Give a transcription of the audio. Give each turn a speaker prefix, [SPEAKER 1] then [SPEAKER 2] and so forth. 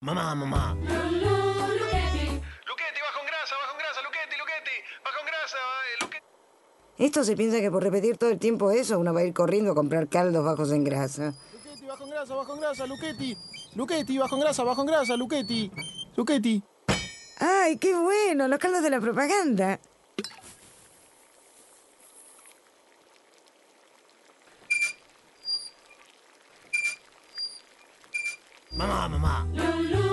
[SPEAKER 1] Mamá.
[SPEAKER 2] Luchetti, bajo en grasa, Luchetti, bajo en grasa, Luchetti.
[SPEAKER 3] Esto se piensa que por repetir todo el tiempo eso uno va a ir corriendo a comprar caldos bajos en grasa.
[SPEAKER 2] Luchetti, bajo en grasa, Luchetti. Luchetti, bajo en grasa, Luchetti. Luchetti.
[SPEAKER 3] ¡Ay, qué bueno! Los caldos de la propaganda.
[SPEAKER 1] Mamá.